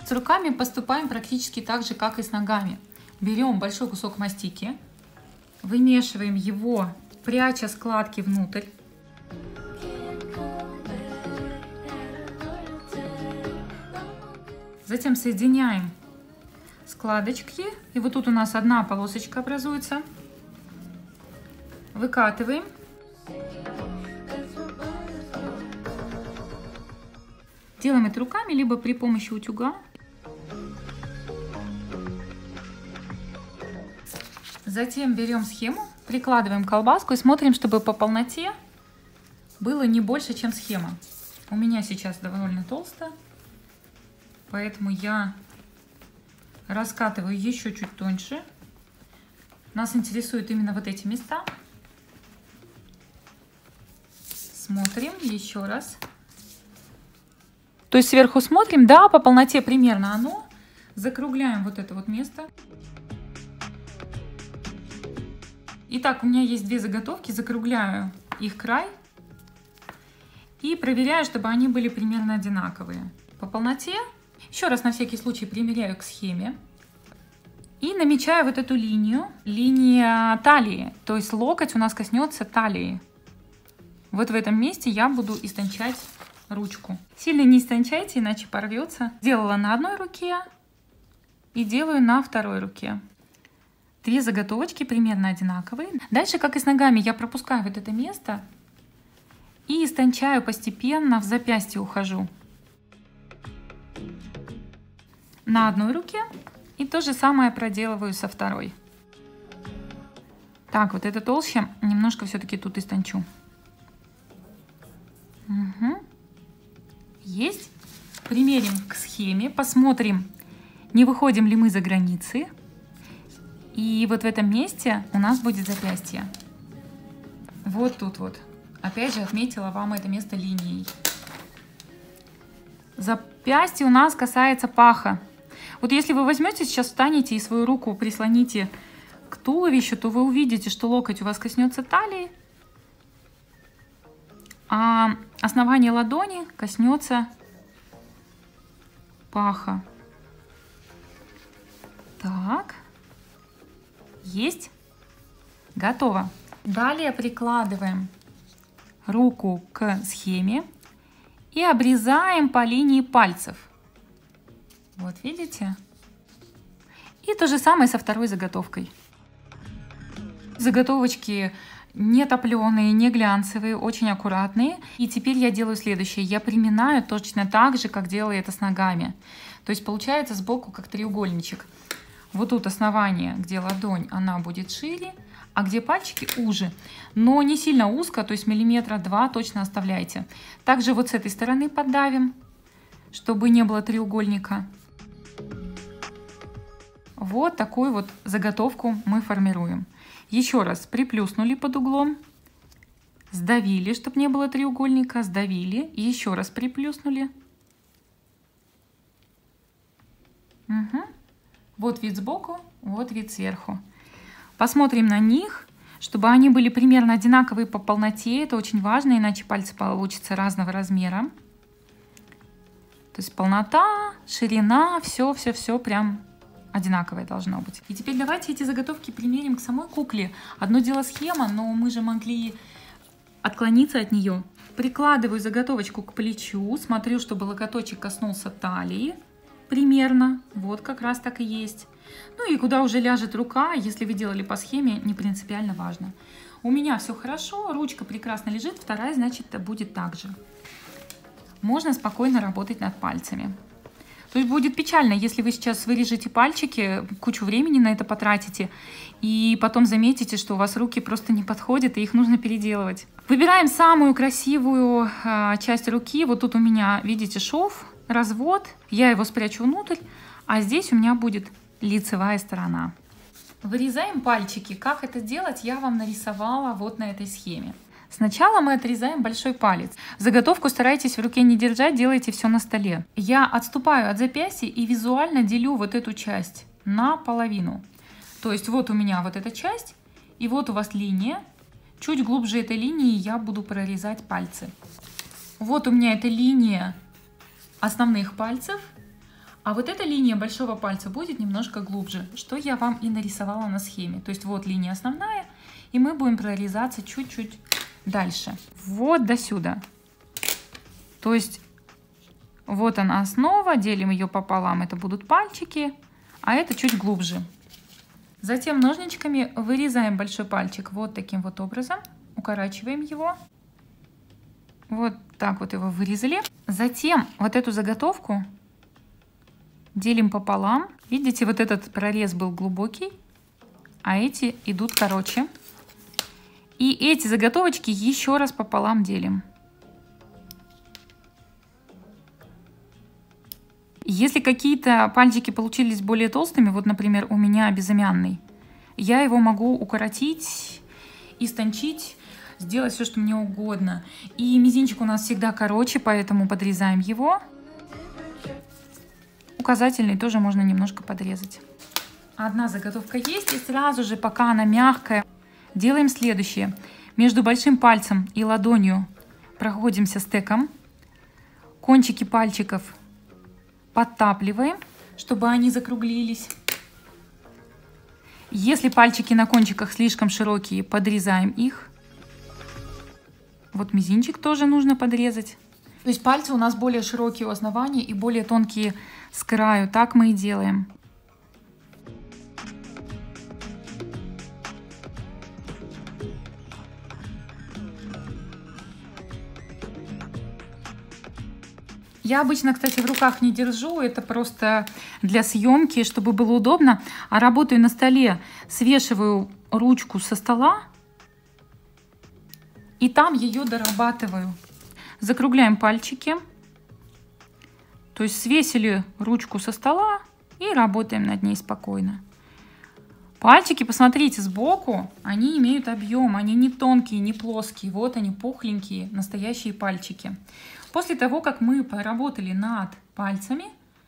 С руками поступаем практически так же, как и с ногами. Берем большой кусок мастики, вымешиваем его, пряча складки внутрь. Затем соединяем складочки. И вот тут у нас одна полосочка образуется. Выкатываем. Делаем это руками, либо при помощи утюга. Затем берем схему, прикладываем колбаску и смотрим, чтобы по полноте было не больше, чем схема. У меня сейчас довольно толсто, поэтому я раскатываю еще чуть тоньше. Нас интересуют именно вот эти места. Смотрим еще раз. То есть сверху смотрим, да, по полноте примерно оно. Закругляем вот это вот место. Итак, у меня есть две заготовки, закругляю их край и проверяю, чтобы они были примерно одинаковые. По полноте, еще раз на всякий случай примеряю к схеме и намечаю вот эту линию, линия талии, то есть локоть у нас коснется талии. Вот в этом месте я буду истончать ручку. Сильно не истончайте, иначе порвется. Делала на одной руке и делаю на второй руке. Две заготовочки примерно одинаковые. Дальше, как и с ногами, я пропускаю вот это место и истончаю постепенно, в запястье ухожу. На одной руке и то же самое проделываю со второй. Так, вот это толще, немножко все-таки тут истончу. Угу. Есть. Примерим к схеме, посмотрим, не выходим ли мы за границы. И вот в этом месте у нас будет запястье. Вот тут вот. Опять же отметила вам это место линией. Запястье у нас касается паха. Вот если вы возьмете сейчас, встанете и свою руку прислоните к туловищу, то вы увидите, что локоть у вас коснется талии, а основание ладони коснется паха. Так. Есть. Готово. Далее прикладываем руку к схеме и обрезаем по линии пальцев. Вот видите? И то же самое со второй заготовкой. Заготовочки не топленые, не глянцевые, очень аккуратные. И теперь я делаю следующее. Я приминаю точно так же, как делаю это с ногами. То есть получается сбоку как треугольничек. Вот тут основание, где ладонь, она будет шире, а где пальчики уже. Но не сильно узко, то есть миллиметра 2 точно оставляйте. Также вот с этой стороны поддавим, чтобы не было треугольника. Вот такую вот заготовку мы формируем. Еще раз приплюснули под углом, сдавили, чтобы не было треугольника, сдавили, еще раз приплюснули. Угу. Вот вид сбоку, вот вид сверху. Посмотрим на них, чтобы они были примерно одинаковые по полноте. Это очень важно, иначе пальцы получатся разного размера. То есть полнота, ширина, все прям одинаковое должно быть. И теперь давайте эти заготовки примерим к самой кукле. Одно дело схема, но мы же могли отклониться от нее. Прикладываю заготовочку к плечу, смотрю, чтобы локоточек коснулся талии. Примерно, вот как раз так и есть. Ну и куда уже ляжет рука, если вы делали по схеме, не принципиально важно. У меня все хорошо, ручка прекрасно лежит, вторая, значит, будет так же. Можно спокойно работать над пальцами. То есть будет печально, если вы сейчас вырежете пальчики, кучу времени на это потратите, и потом заметите, что у вас руки просто не подходят, и их нужно переделывать. Выбираем самую красивую часть руки. Вот тут у меня, видите, шов, развод, я его спрячу внутрь, а здесь у меня будет лицевая сторона. Вырезаем пальчики. Как это делать, я вам нарисовала вот на этой схеме. Сначала мы отрезаем большой палец. Заготовку старайтесь в руке не держать, делайте все на столе. Я отступаю от запястья и визуально делю вот эту часть на половину. То есть вот у меня вот эта часть, и вот у вас линия. Чуть глубже этой линии я буду прорезать пальцы. Вот у меня эта линия основных пальцев, А вот эта линия большого пальца будет немножко глубже, что я вам и нарисовала на схеме. То есть вот линия основная, и мы будем прорезаться чуть-чуть дальше. Вот до сюда. То есть вот она основа, делим ее пополам, это будут пальчики, а это чуть глубже. Затем ножничками вырезаем большой пальчик вот таким вот образом, укорачиваем его. Вот так вот его вырезали. Затем вот эту заготовку делим пополам. Видите, вот этот прорез был глубокий, а эти идут короче. И эти заготовочки еще раз пополам делим. Если какие-то пальчики получились более толстыми, вот, например, у меня безымянный, я его могу укоротить, истончить, сделать все, что мне угодно. И мизинчик у нас всегда короче, поэтому подрезаем его. Указательный тоже можно немножко подрезать. Одна заготовка есть, и сразу же, пока она мягкая, делаем следующее. Между большим пальцем и ладонью проходимся стеком. Кончики пальчиков подтапливаем, чтобы они закруглились. Если пальчики на кончиках слишком широкие, подрезаем их. Вот мизинчик тоже нужно подрезать. То есть пальцы у нас более широкие у основания и более тонкие с краю. Так мы и делаем. Я обычно, кстати, в руках не держу, это просто для съемки, чтобы было удобно. А работаю на столе, свешиваю ручку со стола и там ее дорабатываю. Закругляем пальчики, то есть свесили ручку со стола и работаем над ней спокойно. Пальчики, посмотрите, сбоку, они имеют объем, они не тонкие, не плоские, вот они пухленькие, настоящие пальчики. После того, как мы поработали над пальцами,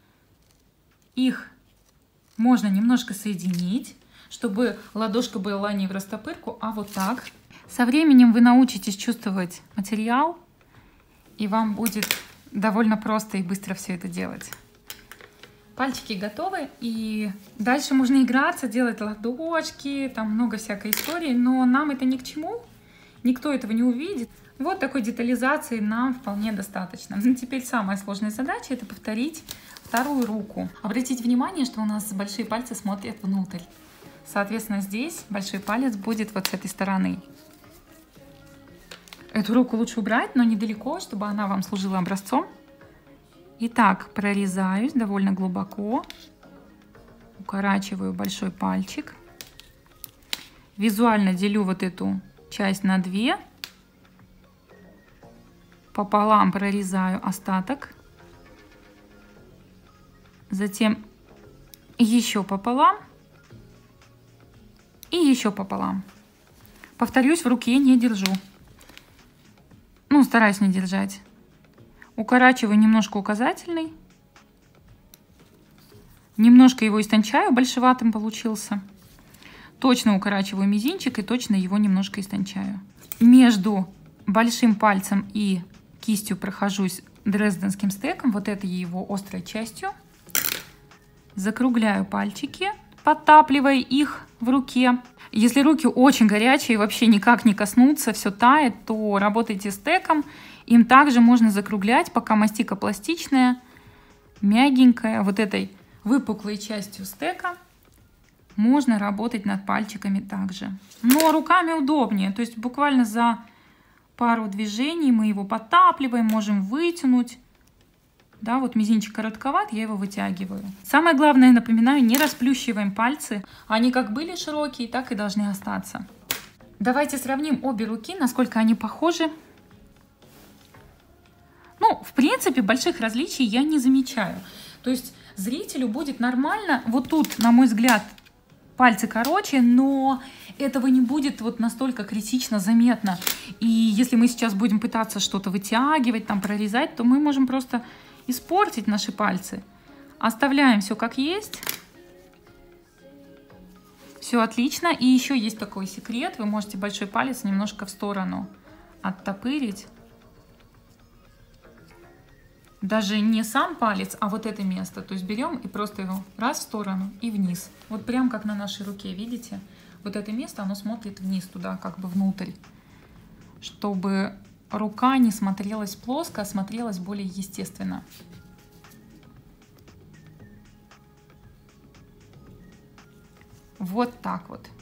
их можно немножко соединить, чтобы ладошка была не в растопырку, а вот так. Со временем вы научитесь чувствовать материал, и вам будет довольно просто и быстро все это делать. Пальчики готовы, и дальше можно играться, делать ладошки, там много всякой истории, но нам это ни к чему, никто этого не увидит. Вот такой детализации нам вполне достаточно. Теперь самая сложная задача — это повторить вторую руку. Обратите внимание, что у нас большие пальцы смотрят внутрь. Соответственно, здесь большой палец будет вот с этой стороны. Эту руку лучше убрать, но недалеко, чтобы она вам служила образцом. Итак, прорезаюсь довольно глубоко, укорачиваю большой пальчик, визуально делю вот эту часть на две, пополам прорезаю остаток, затем еще пополам и еще пополам. Повторюсь, в руке не держу, стараюсь не держать. Укорачиваю немножко указательный, немножко его истончаю, большеватым получился. Точно укорачиваю мизинчик и точно его немножко истончаю. Между большим пальцем и кистью прохожусь дрезденским стеком, вот этой его острой частью. Закругляю пальчики, подтапливая их в руке. Если руки очень горячие, вообще никак не коснуться, все тает, то работайте стеком. Им также можно закруглять, пока мастика пластичная, мягенькая. Вот этой выпуклой частью стека можно работать над пальчиками также. Но руками удобнее, то есть буквально за пару движений мы его подтапливаем, можем вытянуть. Да, вот мизинчик коротковат, я его вытягиваю. Самое главное, напоминаю, не расплющиваем пальцы. Они как были широкие, так и должны остаться. Давайте сравним обе руки, насколько они похожи. В принципе, больших различий я не замечаю. То есть зрителю будет нормально. Вот тут, на мой взгляд, пальцы короче, но этого не будет вот настолько критично заметно. И если мы сейчас будем пытаться что-то вытягивать, там прорезать, то мы можем просто испортить наши пальцы. Оставляем все как есть. Все отлично. И еще есть такой секрет. Вы можете большой палец немножко в сторону оттопырить. Даже не сам палец, а вот это место. То есть берем и просто его раз в сторону и вниз. Вот прям как на нашей руке, видите? Вот это место, оно смотрит вниз туда, как бы внутрь. Чтобы рука не смотрелась плоско, а смотрелась более естественно. Вот так вот.